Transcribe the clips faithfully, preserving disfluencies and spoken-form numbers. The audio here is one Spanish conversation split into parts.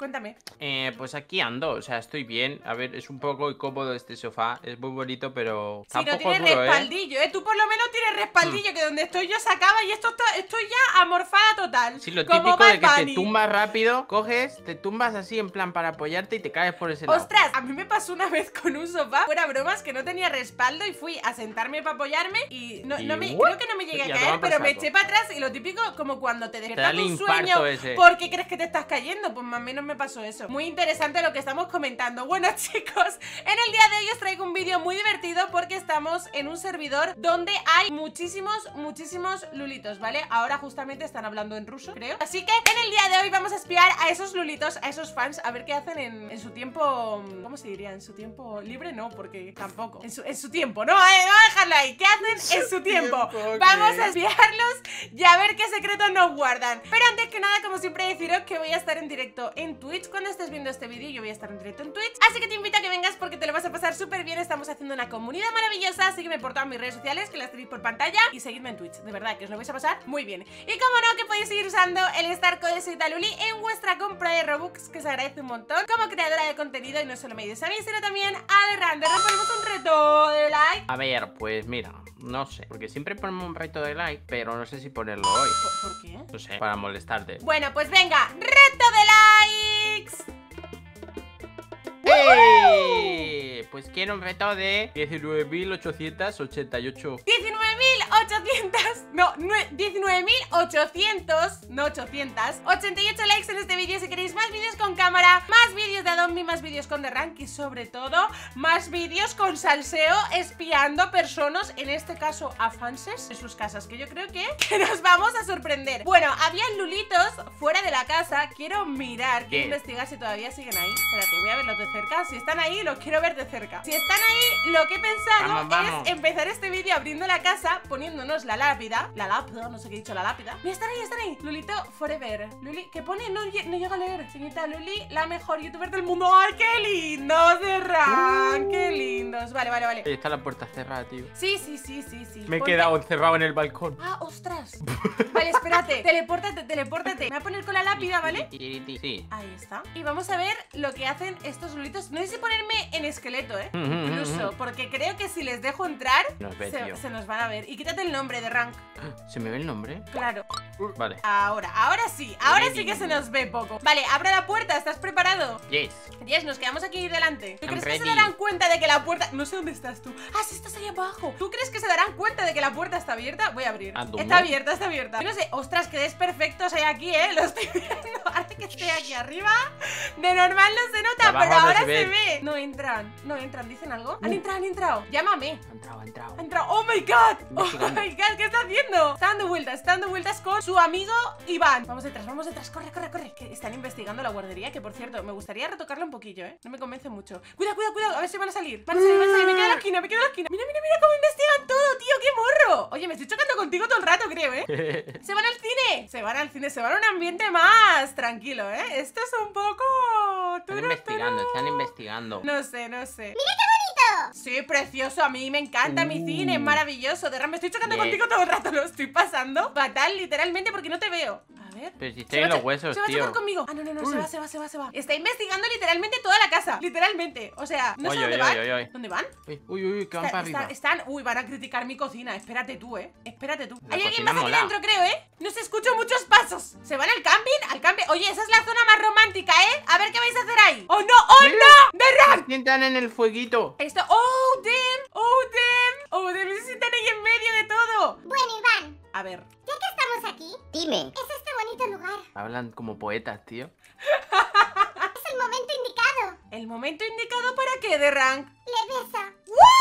cuéntame. Eh, pues aquí ando, o sea, estoy bien. A ver, es un poco incómodo este sofá. Es muy bonito, pero Si no tampoco tiene duro, respaldillo, ¿eh? ¿eh? Tú por lo menos tienes respaldillo, mm. que donde estoy yo se acaba y esto está, estoy ya amorfada total. Sí, lo como típico Bad de que Bunny. te tumbas rápido, coges, te tumbas así en plan para apoyarte y te caes por ese lado. Ostras, a mí me pasó una vez con un sofá, fuera bromas, que no tenía respaldo y fui a sentarme para apoyarme y no, ¿Y no me, what? creo que no me llegué a Ya caer, pero saco. me eché para atrás y lo típico, como cuando te despiertas de un sueño ese. porque crees que te estás cayendo, pues más o menos me pasó eso. Muy interesante lo que estamos comentando. Bueno, chicos, en el día de hoy os traigo un vídeo muy divertido porque estamos en un servidor donde hay muchísimos, muchísimos lulitos, ¿vale? Ahora justamente están hablando en ruso, creo. Así que en el día de hoy vamos a espiar a esos lulitos, a esos fans, a ver qué hacen en, en su tiempo... ¿Cómo se diría? ¿En su tiempo libre? No, porque tampoco. En su, en su tiempo, no, eh, vamos a dejarlo ahí. ¿Qué hacen en su tiempo? tiempo vamos okay. a espiarlos y a ver qué secretos nos guardan. Pero antes que nada, como siempre, deciros que voy a estar en directo en Twitch. Cuando estés viendo este vídeo, yo voy a estar en directo en Twitch. Así que te invito a que vengas porque te lo vas a pasar súper bien. Estamos haciendo una comunidad maravillosa. Sígueme por todas mis redes sociales, que las tenéis por pantalla. Y seguidme en Twitch, de verdad, que os lo vais a pasar muy bien. Y como no, que podéis seguir usando el Star Code Soy Taluli en vuestra compra de Robux, que se agradece un montón como creadora de contenido. Y no solo me ayudes a mí, sino también a Derran. Derran, ponemos un reto de like. A ver, pues mira, no sé, porque siempre ponemos un reto de like, pero no sé si ponerlo hoy. ¿Por, ¿por qué? No sé, para molestarte. Bueno, pues venga, reto de likes. ¡Eh! Pues quiero un reto de diecinueve mil ochocientos ochenta y ocho. diecinueve mil ochocientos, no, diecinueve mil ochocientos, no ochocientos, ochenta y ocho likes en este vídeo si queréis más vídeos con cámara, más vídeos de Adobe, más vídeos con The Rank y sobre todo más vídeos con salseo espiando a personas, en este caso a fanses en sus casas, que yo creo que, que nos vamos a sorprender. Bueno, había lulitos fuera de la casa, quiero mirar, quiero investigar si todavía siguen ahí. Espérate, voy a verlos de cerca, si están ahí los quiero ver de cerca. Si están ahí, lo que he pensado vamos, vamos. es empezar este vídeo abriendo la casa, poniéndonos la lápida, la lápida, no sé qué he dicho, la lápida. Mira, están ahí, están ahí, Lulito Forever, Luli, ¿qué pone? No, no llego a leer. Señorita Luli, la mejor youtuber del mundo. ¡Ay, qué lindos de Rank! Uh. ¡Qué lindos! Vale, vale, vale. Ahí está la puerta cerrada, tío. Sí, sí, sí, sí, sí. Me he Ponte... quedado encerrado en el balcón. Ah, ostras. Vale, espérate, telepórtate, telepórtate. Me voy a poner con la lápida, ¿vale? Sí. Ahí está. Y vamos a ver lo que hacen estos lulitos. No sé si ponerme en esqueleto, ¿eh? Incluso, porque creo que si les dejo entrar, nos ve, se, se nos van a ver. Y quítate el nombre de Rank. ¿Se me ve el nombre? Claro. Vale. Ahora, ahora sí, ahora sí que se nos ve poco. Vale, abre la puerta, ¿estás preparado? Yes. Yes, nos quedamos aquí delante. ¿Tú I'm crees ready. que se darán cuenta de que la puerta... No sé dónde estás tú. Ah, sí, estás ahí abajo. ¿Tú crees que se darán cuenta de que la puerta está abierta? Voy a abrir. ¿Ando? Está abierta, está abierta. Yo no sé, ostras, qué desperfectos hay aquí, ¿eh? Lo estoy viendo. Ahora que estoy aquí arriba, de normal no se nota, Abajo pero no ahora se ve. se ve. No entran, no entran, ¿dicen algo? Han entrado, han entrado. Llámame. Ha entrado, ha entrado. Ha entrado. ¡Oh, my God! ¡Oh, my God! ¿Qué está haciendo? Está dando vueltas, está dando vueltas con su amigo Iván. Vamos detrás, vamos detrás. Corre, corre, corre. Que están investigando la guardería, que por cierto, me gustaría retocarla un poquillo, ¿eh? No me convence mucho. Cuidado, cuidado, cuidado. A ver si van a salir. Van a salir, van a salir. Me quedo en la esquina, me quedo en la esquina. Mira, mira, mira cómo investigan todo, tío. ¡Qué morro! Oye, me estoy chocando contigo todo el rato, creo, ¿eh? Se van al cine. Se van al cine, se van a un ambiente más tranquilo, ¿eh? Esto es un poco... Están investigando, están investigando. No sé, no sé. ¡Mira qué bonito! Sí, precioso, a mí me encanta uh. mi cine, es maravilloso. De verdad, me estoy chocando yeah. contigo todo el rato, lo estoy pasando fatal, literalmente, porque no te veo. A ver. Pero si estoy en los huesos, se va, tío. Se va a chocar conmigo. Ah, no, no, no, Uy. se va, se va, se va, se va. Está investigando literalmente toda la casa, literalmente. O sea, no oye, sé dónde oye, van. Oye, oye. ¿Dónde van? Uy, uy, uy, que van está, para arriba. Está, están, uy, van a criticar mi cocina. Espérate tú, eh. Espérate tú. La Hay alguien más mola. aquí dentro, creo, eh. No se escuchan muchos pasos. ¿Se van al camping? Al camping. Oye, esa es la zona más romántica, eh. A ver qué vais a hacer ahí. ¡Oh, no! ¡Oh, Mira, no! ¡De Rank! Sientan en el fueguito. Esto. ¡Oh, damn! ¡Oh, damn! ¡Oh, damn! Se sientan ahí en medio de todo. Bueno, Iván. A ver. Ya que estamos aquí, dime. Es este bonito lugar. Hablan como poetas, tío. Es el momento indicado. ¿El momento indicado para qué, de Rank? Le besa.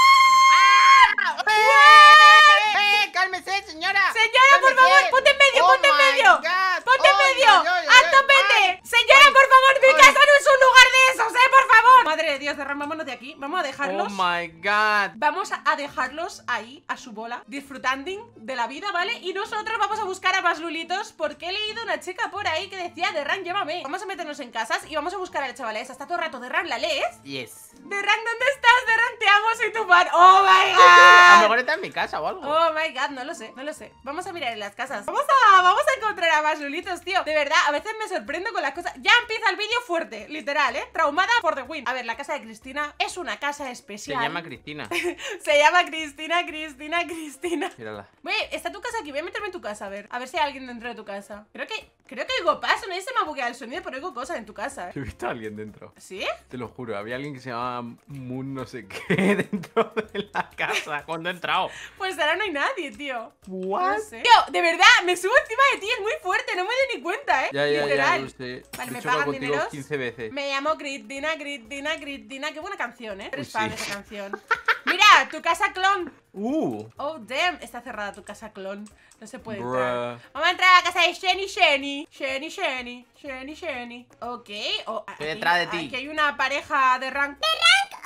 ¡Wow! ¡Eh! ¡Eh! ¡Cálmese, señora! Señora, por favor, ponte en medio, oh ponte en medio. God. Ponte en oh, medio. Ay, ay, ¡A ay, topete! ay. Señora, Ay. por favor, mi Ay. casa no es un lugar de esos, eh, por favor. Madre de Dios, de Rank, vámonos de aquí. Vamos a dejarlos. Oh my God. Vamos a dejarlos dejarlos ahí, a su bola, disfrutando de la vida, ¿vale? Y nosotros vamos a buscar a más lulitos, porque he leído una chica por ahí que decía, Derran, llévame. Vamos a meternos en casas y vamos a buscar a la chavala esa. Está todo el rato, Derran, ¿la lees? Yes. Derran, ¿dónde estás? Derran, te amo, soy tu fan. ¡Oh, my God! A lo mejor está en mi casa o algo. Oh, my God, no lo sé, no lo sé. Vamos a mirar en las casas. Vamos a, vamos a encontrar a más lulitos, tío. De verdad, a veces me sorprendo con las cosas. Ya empieza el vídeo fuerte, literal, ¿eh? Traumada for the win. A ver, la casa de Cristina es una casa Se especial. llama Cristina. Se llama Cristina, Cristina, Cristina. Mírala. Oye, está tu casa aquí, voy a meterme en tu casa, a ver. A ver si hay alguien dentro de tu casa. Creo que, creo que oigo paso, no sé si se me ha bugueado el sonido, pero oigo cosas en tu casa, ¿eh? He visto a alguien dentro. ¿Sí? Te lo juro, había alguien que se llamaba Moon no sé qué dentro de la casa cuando he entrado. Pues ahora no hay nadie, tío. What? No sé. Tío, de verdad, me subo encima de ti, es muy fuerte, no me doy ni cuenta, ¿eh? Ya, ya, Literal. ya, lo sé. Vale, He ¿me hecho pagan contigo dineros? quince veces. Me llamo Cristina, Cristina, Cristina. Qué buena canción, ¿eh? Eres Uy, fan sí. de esa canción. Mira, tu casa clon. Uh. Oh, damn, está cerrada tu casa clon. No se puede Bruh. entrar. Vamos a entrar a la casa de Shenny Shenny. Shenny Shenny. Shenny Shenny. Ok. Oh, aquí, detrás de ti. Aquí hay una pareja de rank. ¡De rank!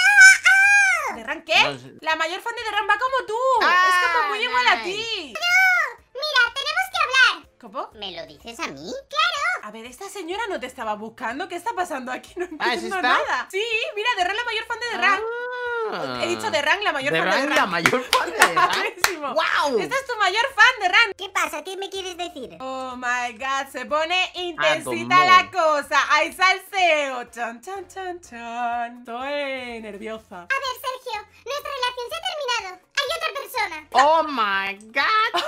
¡Oh! ¿De rank qué? No sé. La mayor fan de The Rank va como tú. Ah, es como muy igual a nice. ti. Mira, tenemos que hablar. ¿Cómo? ¿Me lo dices a mí? ¡Claro! A ver, esta señora no te estaba buscando. ¿Qué está pasando aquí? No Ah, ¿es entiendo esta? nada. Sí, mira, The Rank, la mayor fan de The Rank. Ah. He dicho The Rank, la mayor The fan de Rank, The la Rank. mayor fan de The Rank. Clarísimo. ¡Wow! Esta es tu mayor fan de Rank. ¿Qué pasa? ¿Qué me quieres decir? Oh my God, se pone intensita Atomo. la cosa. Hay salseo. Chan, chan, chan, chan. Estoy nerviosa. A ver, Sergio, nuestra relación se ha terminado. Hay otra persona. ¡Oh, my God!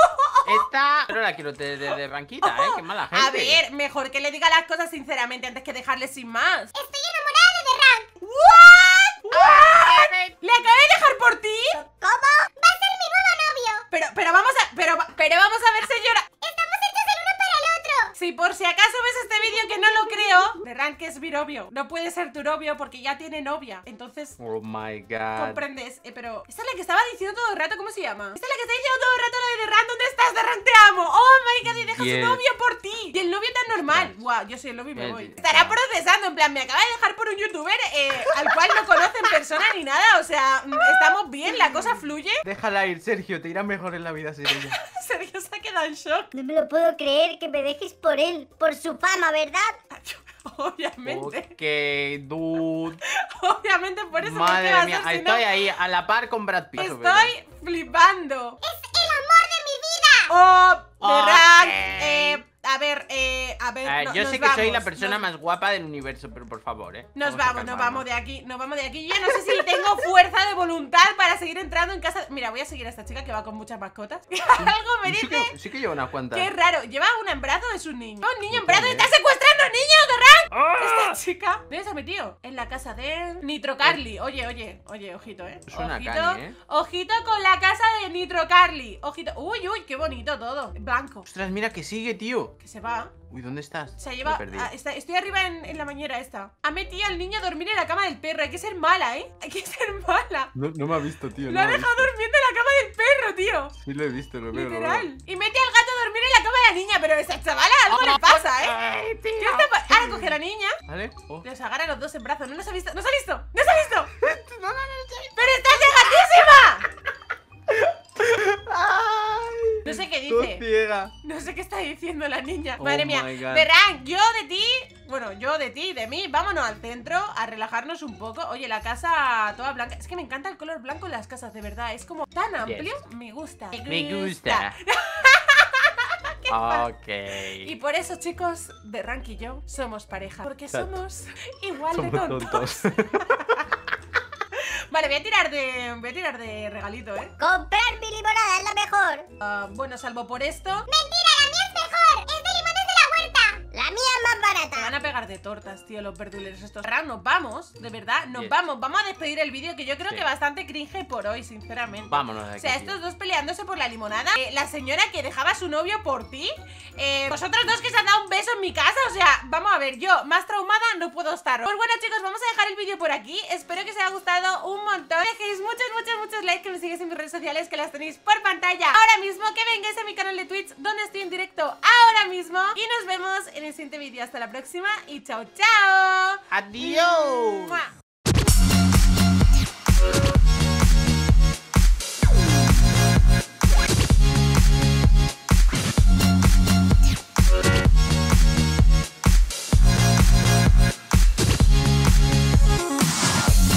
Esta... Pero la quiero de, de, de ranquita, ¿eh? Qué mala gente. A ver, mejor que le diga las cosas sinceramente antes que dejarle sin más. Estoy enamorada de The Rank. ¿What? ¿What? ¿Le acabé de dejar por ti? ¿Cómo? Va a ser mi nuevo novio. Pero, pero vamos a... Pero, pero vamos a ver, señora. Estamos hechos el uno para el otro. Si por si acaso ves este vídeo que no lo creo, The Rank es mi novio. No puede ser tu novio porque ya tiene novia. Entonces... Oh, my God. comprendes, eh, pero esta es la que estaba diciendo todo el rato, ¿cómo se llama? Esta es la que está diciendo todo el rato lo de The Rank, ¿dónde estás? The Rank, te amo. Oh my God, y deja Yes. su novio por ti. Y el novio tan normal. Guau, yo soy el novio y me Yes. voy. Estará procesando, en plan, me acaba de dejar por un youtuber eh, al cual no conoce en persona ni nada. O sea, mm, estamos bien, la cosa fluye. Déjala ir, Sergio, te irá mejor en la vida, Sergio. Sergio se ha quedado en shock. No me lo puedo creer que me dejes por él, por su fama, ¿verdad? Obviamente, Ok, dude. obviamente por eso ¿por qué Madre va a mía, ser si estoy no? ahí a la par con Brad Pitt. Estoy flipando. ¡Es el amor de mi vida! Oh, The Ok. Rank, eh, a ver, eh, a ver, A ver, no- yo nos sé que soy la vamos, persona nos- más guapa del universo, pero por favor, ¿eh? Nos a vamos, nos calmarnos. vamos de aquí, nos vamos de aquí. Yo no sé si tengo fuerza de voluntad para seguir entrando en casa. Mira, voy a seguir a esta chica que va con muchas mascotas. Algo me Sí dice que, sí que lleva unas cuantas. que es raro. ¿Lleva una en brazo o es un niño? Un niño en No brazo y sé. está secuestrando niños, de Rank. ¡Ah! Esta chica. ¿Dónde está mi tío? En la casa de Nitro Carly. Oye, oye, oye, ojito, eh. Suena Ojito, Cani, ¿eh? ojito con la casa de Nitro Carly. Ojito. Uy, uy, qué bonito todo. Blanco. Ostras, mira que sigue, tío. Que se va. Uy, ¿dónde estás? Se Me lleva. perdí. ah, está- estoy arriba en, en la bañera esta. Ha metido al niño a dormir en la cama del perro. Hay que ser mala, ¿eh? Hay que ser mala. No, no me ha visto, tío. Lo ha dejado durmiendo en la cama del perro, tío. Sí lo he visto, lo veo, lo Literal. veo. Y mete al gato a dormir en la cama de la niña. Pero a esa chavala algo le pasa, ¿eh? Ay, tío. ¿Qué está pa- Ahora coge a la niña. ¿Vale? Oh. Los agarra a los dos en brazos. No nos ha visto. ¡No se ha visto! ¡No se ha visto! No, no, no, ¡Pero estás cegatísima! Ay, No sé qué estoy dice. ciega. No sé qué está diciendo la niña. Oh Madre mía. my God. Verán, yo de ti. Bueno, yo de ti, de mí. Vámonos al centro a relajarnos un poco. Oye, la casa toda blanca. Es que me encanta el color blanco en las casas, de verdad. Es como tan amplio. Me gusta. Me gusta. Ok. Y por eso, chicos, de Rank y yo somos pareja. Porque Exacto. somos igual Somos de tontos. tontos. Vale, voy a tirar de. Voy a tirar de regalito, ¿eh? Comprar mi limonada es lo mejor. Ah, bueno, salvo por esto. Mentira, la mía es mejor. Es de limones de la huerta. La mía es más Me barata. van a pegar de tortas, tío, los verduleros estos. Ahora nos vamos, de verdad, nos Yes. vamos. Vamos a despedir el vídeo, que yo creo Sí. que bastante cringe por hoy, sinceramente. Vámonos de O aquí. sea, tío. estos dos peleándose por la limonada. Eh, la señora que dejaba a su novio por ti. Eh, vosotros dos que se han dado un beso en mi casa. O sea, vamos a ver, yo más traumada no puedo estar. Pues bueno, chicos, vamos a dejar el vídeo por aquí. Espero que os haya gustado un montón. Dejéis muchos, muchos, muchos likes, que me sigáis en mis redes sociales, que las tenéis por pantalla ahora mismo. Que vengáis a mi canal de Twitch, donde estoy en directo ahora mismo. Y nos vemos en el siguiente vídeo. Hasta la próxima y chao, chao. Adiós. ¡Mua!